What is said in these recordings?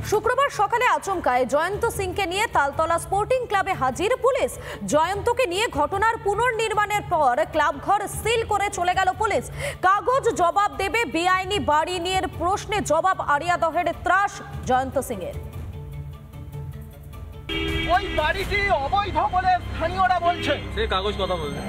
শুক্রবার সকালে আচমকায় জয়ন্ত সিংকে নিয়ে তালতলা স্পোর্টিং ক্লাবে হাজির পুলিশ। জয়ন্তকে নিয়ে ঘটনার পুনর্নির্মাণের পর ক্লাব ঘর সিল করে চলে গেল পুলিশ। কাগজ জবাব দেবে বেআইনি বাড়ি নিয়ে প্রশ্নে জবাব আরিয়া দহের ত্রাস জয়ন্ত সিংয়ের। ওই বাড়িটি অবৈধ বলে স্থানীয়রা বলছে। সে কাগজ কথা বলছে।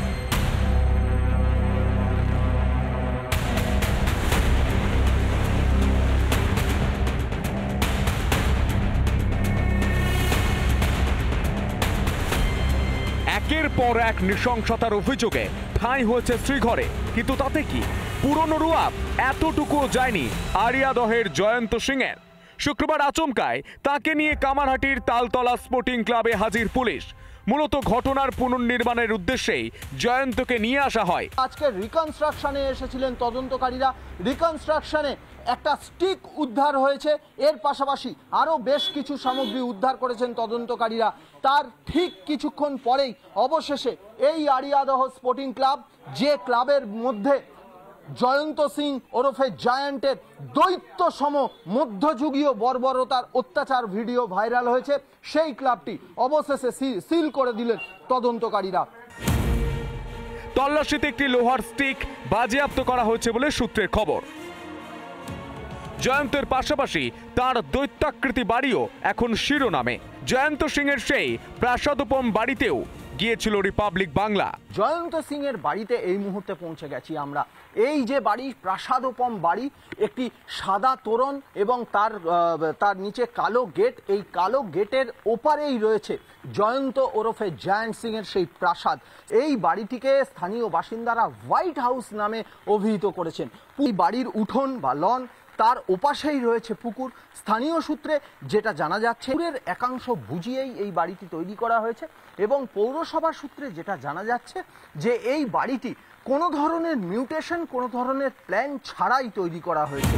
একের পর এক নৃশংসতার অভিযোগে ঠাঁই হয়েছে শ্রীঘরে, কিন্তু তাতে কি পুরনো রুয়াব এতটুকুও যায়নি আরিয়া দহের জয়ন্ত সিংয়ের। শুক্রবার আচমকায় তাকে নিয়ে কামারহাটির তালতলা স্পোর্টিং ক্লাবে হাজির পুলিশ। মূলত ঘটনার পুনর্নির্মাণের উদ্দেশ্যেই জয়ন্তকে নিয়ে আসা হয়। আজকে রিকনস্ট্রাকশনে এসেছিলেন তদন্তকারীরা। রিকনস্ট্রাকশনে একটা স্টিক উদ্ধার হয়েছে, এর পাশাপাশি আরও বেশ কিছু সামগ্রী উদ্ধার করেছেন তদন্তকারীরা। তার ঠিক কিছুক্ষণ পরেই অবশেষে এই আরিয়াদহ স্পোর্টিং ক্লাব, যে ক্লাবের মধ্যে জয়ন্ত সিং ওরফে জায়ান্টের দৈত্য সম মধ্যযুগীয় বর্বরতার অত্যাচার ভিডিও ভাইরাল হয়েছে, সেই ক্লাবটি অবশেষে সিল করে দিলেন তদন্তকারীরা। তল্লাশিতে একটি লোহার স্টিক বাজেয়াপ্ত করা হয়েছে বলে সূত্রের খবর। জয়ন্তের পাশাপাশি তার দৈত্যাকৃতি বাড়িও এখন শিরোনামে। জয়ন্ত সিংয়ের সেই প্রাসাদোপম বাড়িতেও গিয়েছিল রিপাবলিক বাংলা। জয়ন্ত সিং এর বাড়িতে এই মুহূর্তে পৌঁছে গেছি আমরা। এই যে বাড়ি, প্রাসাদোপম বাড়ি, একটি সাদা তোরণ এবং তার নিচে কালো গেট। এই কালো গেটের ওপারেই রয়েছে জয়ন্ত ওরফে জায়ান্ট সিং এর সেই প্রাসাদ। এই বাড়িটিকে স্থানীয় বাসিন্দারা হোয়াইট হাউস নামে অভিহিত করেছেন। এই বাড়ির উঠোন বা লন, তার ওপাশেই রয়েছে পুকুর। স্থানীয় সূত্রে যেটা জানা যাচ্ছে, পুকুরের একাংশ বুঝিয়েই এই বাড়িটি তৈরি করা হয়েছে এবং পৌরসভা সূত্রে যেটা জানা যাচ্ছে যে এই বাড়িটি কোনো ধরনের মিউটেশন, কোনো ধরনের প্ল্যান ছাড়াই তৈরি করা হয়েছে।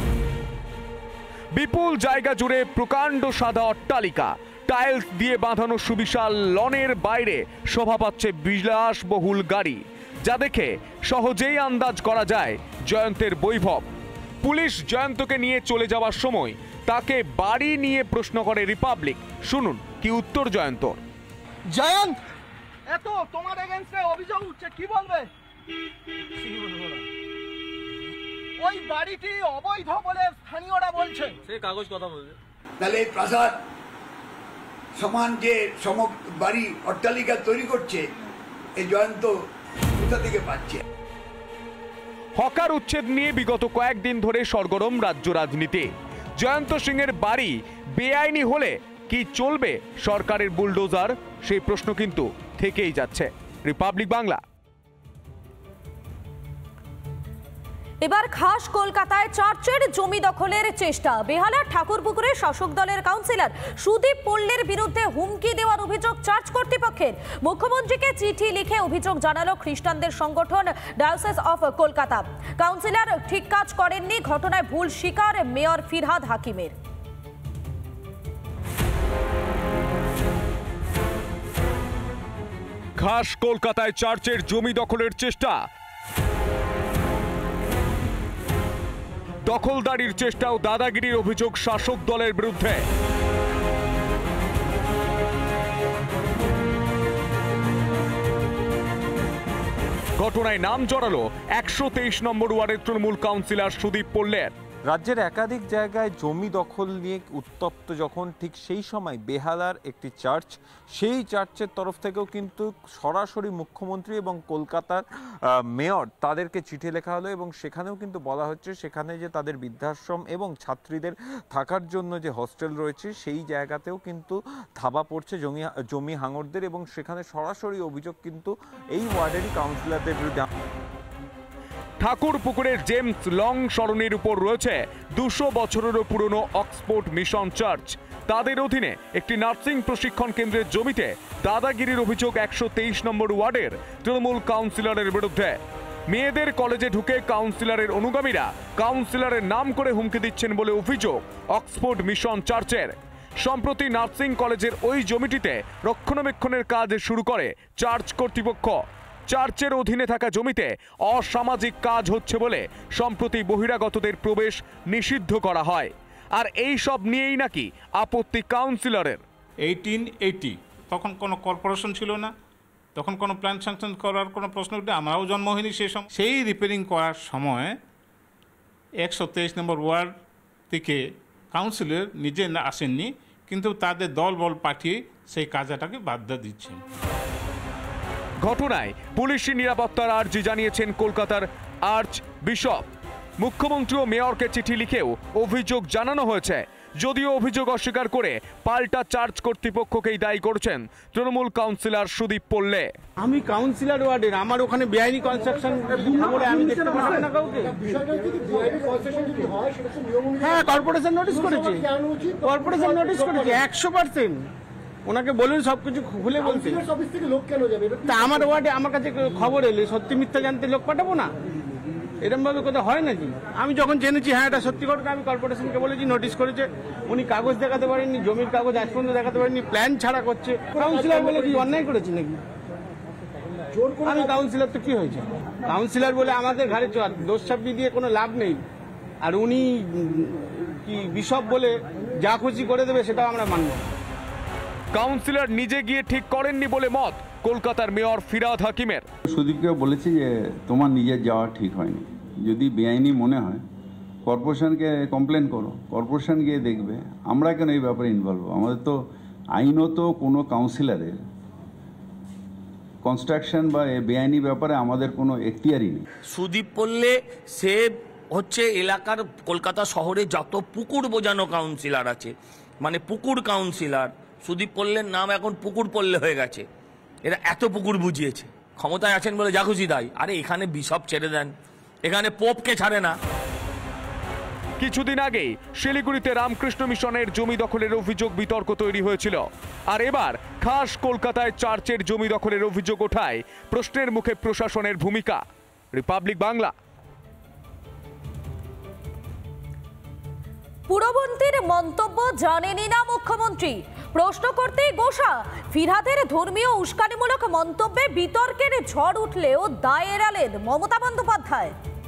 বিপুল জায়গা জুড়ে প্রকাণ্ড সাদা অট্টালিকা, টাইলস দিয়ে বাঁধানো সুবিশাল লনের বাইরে শোভা পাচ্ছে বিলাসবহুল গাড়ি, যা দেখে সহজেই আন্দাজ করা যায় জয়ন্তের বৈভব। পুলিশ জয়ন্তকে নিয়ে চলে যাওয়ার সময় তাকে বাড়ি নিয়ে প্রশ্ন করে রিপাবলিক। শুনুন কি উত্তর জয়ন্তর। জয়ন্ত, এত তোমার এগেইনস্টে অভিযোগ উঠছে, কি বলবে? ওই বাড়িটি অবৈধ বলে স্থানীয়রা বলছে। সে কাগজ কথা বলছে। তাহলে এই প্রাসাদ সমান যে বাড়ি অট্টালিকা তৈরি করছে, এই জয়ন্ত কোথা থেকে পাচ্ছে? হকার উচ্ছেদ নিয়ে বিগত কয়েকদিন ধরে সরগরম রাজ্য রাজনীতি। জয়ন্ত সিংয়ের বাড়ি বেআইনি হলে কি চলবে সরকারের বুলডোজার, সেই প্রশ্ন কিন্তু থেকেই যাচ্ছে। রিপাবলিক বাংলা। এবার খাস কলকাতায় চার্চের জমি দখলের চেষ্টা। বেহালার ঠাকুরপুকুরে শাসক দলের কাউন্সিলর সুদীপ পল্লের বিরুদ্ধে হুমকি দেওয়ার অভিযোগ চার্চ কর্তৃপক্ষের। মুখ্যমন্ত্রীকে চিঠি লিখে অভিযোগ জানালো খ্রিস্টানদের সংগঠন ডায়োসিস অফ কলকাতা। কাউন্সিলর ঠিক কাজ করেননি, ঘটনায় ভুল স্বীকার মেয়র ফিরহাদ হাকিমের। খাস কলকাতায় চার্চের জমি দখলের চেষ্টা। দখলদারির চেষ্টা ও দাদাগিরির অভিযোগ শাসক দলের বিরুদ্ধে। ঘটনায় নাম জড়ালো 123 নম্বর ওয়ার্ডের তৃণমূল কাউন্সিলর সুদীপ পল্লের। রাজ্যের একাধিক জায়গায় জমি দখল নিয়ে উত্তপ্ত যখন, ঠিক সেই সময় বেহালার একটি চার্চ, সেই চার্চের তরফ থেকেও কিন্তু সরাসরি মুখ্যমন্ত্রী এবং কলকাতার মেয়র তাদেরকে চিঠি লেখা হলো এবং সেখানেও কিন্তু বলা হচ্ছে সেখানে যে তাদের বৃদ্ধাশ্রম এবং ছাত্রীদের থাকার জন্য যে হস্টেল রয়েছে সেই জায়গাতেও কিন্তু থাবা পড়ছে জমি হাঙরদের এবং সেখানে সরাসরি অভিযোগ কিন্তু এই ওয়ার্ডেরই কাউন্সিলরদের বিরুদ্ধে। ঠাকুরপুকুরের জেমস লং সরণির উপর রয়েছে 200 বছরেরও পুরনো অক্সফোর্ড মিশন চার্চ। তাদের অধীনে একটি নার্সিং প্রশিক্ষণ কেন্দ্রের জমিতে দাদাগিরির অভিযোগ 123 নম্বর ওয়ার্ডের তৃণমূল কাউন্সিলরের বিরুদ্ধে। মেয়েদের কলেজে ঢুকে কাউন্সিলরের অনুগামীরা কাউন্সিলরের নাম করে হুমকি দিচ্ছেন বলে অভিযোগ অক্সফোর্ড মিশন চার্চের। সম্প্রতি নার্সিং কলেজের ওই জমিটিতে রক্ষণাবেক্ষণের কাজ শুরু করে চার্চ কর্তৃপক্ষ। চার্চের অধীনে থাকা জমিতে অসামাজিক কাজ হচ্ছে বলে সম্প্রতি বহিরাগতদের প্রবেশ নিষিদ্ধ করা হয়। আর এই সব নিয়েই নাকি আপত্তি কাউন্সিলরের। 1880 তখন কোনো কর্পোরেশন ছিল না, তখন কোনো প্ল্যান স্যাংশন করার কোনো প্রশ্ন উঠে, আমরাও জন্ম হয়নি সেই সময়। সেই রিপেয়ারিং করার সময় 123 নম্বর ওয়ার্ড থেকে কাউন্সিলর নিজে আসেননি, কিন্তু তাদের দল বল পাঠিয়ে সেই কাজটাকে বাধা দিচ্ছেন। ঘটনায় পুলিশি নিরাপত্তার আর্জি জানিয়েছেন কলকাতার আর্চ বিশপ। মুখ্যমন্ত্রী ও মেয়রকে চিঠি লিখেও অভিযোগ জানানো হয়েছে, যদিও অভিযোগ অস্বীকার করে পাল্টা চার্জ কর্তৃপক্ষকেই দায়ী করছেন তৃণমূল কাউন্সিলর সুদীপ পোল্লে। আমি কাউন্সিলর ওয়ার্ডের, আমার ওখানে বেআইনি কনস্ট্রাকশন বলে আমি দেখতে পাচ্ছি না কাউকে। হ্যাঁ, কর্পোরেশন নোটিশ করেছে, 100%। ওনাকে বলুন সবকিছু খুলে বলতে। তা আমার ওয়ার্ডে আমার কাছে খবর এলে সত্যি মিথ্যা জানতে লোক পাঠাবো না? এরকম ভাবে কোথাও হয় নাকি? আমি যখন জেনেছি হ্যাঁ এটা সত্যি ঘটনা, আমি কর্পোরেশনকে বলেছি, নোটিশ করেছে। উনি কাগজ দেখাতে পারেননি, জমির কাগজ আজ পর্যন্ত দেখাতে পারেননি, প্ল্যান ছাড়া করছে। কাউন্সিলর বলে কি অন্যায় করেছি নাকি? আমি কাউন্সিলর তো কি হয়েছে? কাউন্সিলর বলে আমাদের ঘাড়ে দোষ চাপিয়ে দিয়ে কোনো লাভ নেই। আর উনি কি বিশপ বলে যা খুশি করে দেবে সেটাও আমরা মানব। কাউন্সিলর নিজে গিয়ে ঠিক করেননি বলে মত কলকাতার মেয়র ফিরহাদ হাকিমের। সুদীপকে বলেছি যে তোমার নিজের যাওয়া ঠিক হয়নি, যদি বেআইনি মনে হয় কর্পোরেশনকে কমপ্লেন করো, কর্পোরেশন গিয়ে দেখবে। আমরা কেন এই ব্যাপারে ইনভলভ? আমাদের তো আইনত কোনো কাউন্সিলরের কনস্ট্রাকশন বা বেআইনি ব্যাপারে আমাদের কোনো এখতিয়ারই নেই। সুদীপ পোল্লে সে হচ্ছে এলাকার কলকাতা শহরে যত পুকুর বোঝানো কাউন্সিলর আছে, মানে পুকুর কাউন্সিলর, সুদীপ পোল্লের নাম এখন পুকুর পোল্লে হয়ে গেছে। এরা এত পুকুর বুঝিয়েছে, ক্ষমতায় আছেন বলে যা খুশি তাই। আরে এখানে বিশপ ছেড়ে দেন, এখানে পোপকে ছাড়ে না। কিছুদিন আগেই শিলিগুড়িতে রামকৃষ্ণ মিশনের জমি দখলের অভিযোগ বিতর্ক তৈরি হয়েছিল, আর এবার খাস কলকাতায় চার্চের জমি দখলের অভিযোগ ওঠায় প্রশ্নের মুখে প্রশাসনের ভূমিকা। রিপাবলিক বাংলা। পুরমন্ত্রীর মন্তব্য জানেনই না মুখ্যমন্ত্রী, প্রশ্ন করতেই গোসা। ফিরহাদের ধর্মীয় উস্কানিমূলক মন্তব্যে বিতর্কের ঝড় উঠলেও দায় এড়ালেন মমতা বন্দ্যোপাধ্যায়।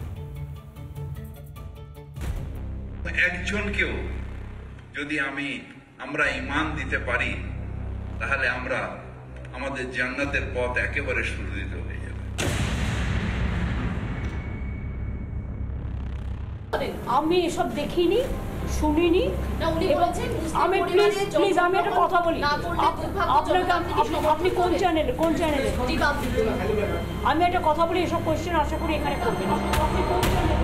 একজনকেও যদি আমরা ঈমান দিতে পারি, তাহলে আমরা আমাদের জান্নাতের পথ একেবারে সুরক্ষিত হয়ে যাবে। আমি এসব দেখিনি, শুনিনি। আমি প্লিজ আমি একটা কথা বলি, আপনি কোন চ্যানেলে আমি একটা কথা বলি, এসব কোয়েশ্চেন আশা করি এখানে করবেন। আপনি কোন চ্যানেলে?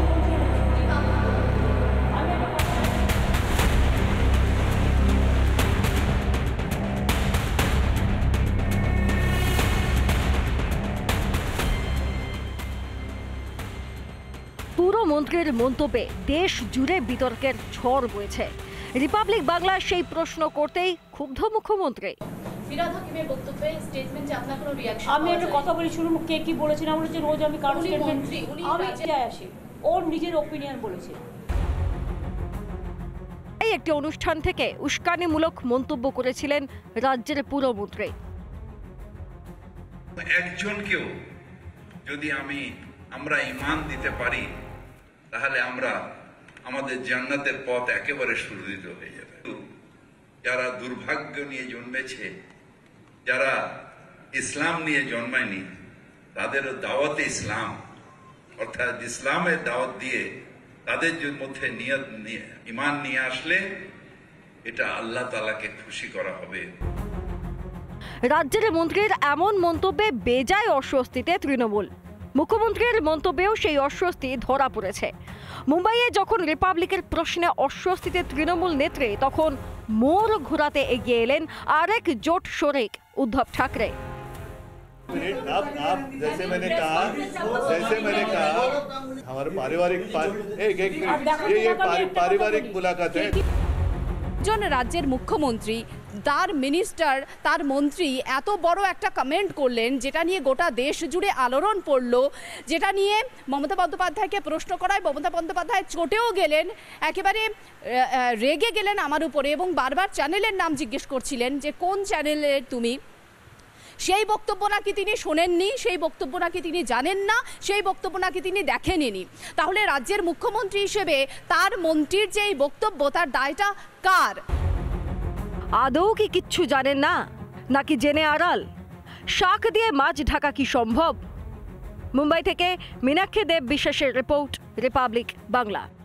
পুরমন্ত্রীর মন্তব্যে দেশ জুড়ে বিতর্কের ঝড় বইছে। রিপাবলিক বাংলা সেই প্রশ্ন করতেই ক্ষুব্ধ মুখ্যমন্ত্রী। আমি একটা কথা বলি, শুনুন কে কি বলেছেন। আমরা যে রোজ আমি কারো স্টেটমেন্ট আমি আসি, ওর নিজের ওপিনিয়ন বলেছে। এই একটি অনুষ্ঠান থেকে উস্কানিমূলক মন্তব্য করেছিলেন রাজ্যের পুরমন্ত্রী। একজনকেও যদি আমরা ঈমান দিতে পারি, তাহলে আমরা আমাদের জান্নাতের পথ একেবারে সুরক্ষিত হয়ে যাবে। যারা দুর্ভাগ্য নিয়ে জন্মেছে, যারা ইসলাম নিয়ে জন্মায়নি, তাদেরও দাওয়াতে ইসলাম অর্থাৎ ইসলামের দাওয়াত দিয়ে তাদের মধ্যে ঈমান নিয়ে আসলে এটা আল্লাহ তাআলাকে খুশি করা হবে। রাজ্যের মন্ত্রীর এমন মন্তব্যে বেজায় অস্বস্তিতে তৃণমূল। মুখ্যমন্ত্রীর মন্তব্যেও সেই অস্বস্তি ধরা পড়েছে। মুম্বাইয়ে যখন রিপাবলিকের প্রশ্নে অস্বস্তিতে তৃণমূল নেত্রী, তখন মোড় ঘোরাতে এগিয়ে এলেন আরেক জোট শরিক উদ্ধব ঠাকরে। जैसे मैंने कहा हमारे पारिवारिक मुलाकात है। জন রাজ্যের মুখ্যমন্ত্রী, তার মিনিস্টার, তার মন্ত্রী এত বড় একটা কমেন্ট করলেন, যেটা নিয়ে গোটা দেশ জুড়ে আলোড়ন পড়ল, যেটা নিয়ে মমতা বন্দ্যোপাধ্যায়কে প্রশ্ন করায় মমতা বন্দ্যোপাধ্যায় চটেও গেলেন, একেবারে রেগে গেলেন আমার উপরে, এবং বারবার চ্যানেলের নাম জিজ্ঞেস করছিলেন যে কোন চ্যানেলের তুমি। সেই বক্তব্য নাকি তিনি শোনেননি, সেই বক্তব্য নাকি তিনি জানেন না, সেই বক্তব্য নাকি তিনি দেখেননি। তাহলে রাজ্যের মুখ্যমন্ত্রী হিসেবে তার মন্ত্রীর যে এই বক্তব্য, তার দায়টা কার? আদৌ কি কিচ্ছু জানেন না, নাকি জেনে আড়াল? শাক দিয়ে মাছ ঢাকা কি সম্ভব? মুম্বাই থেকে মীনাক্ষী দেব বিশ্বাসের রিপোর্ট, রিপাবলিক বাংলা।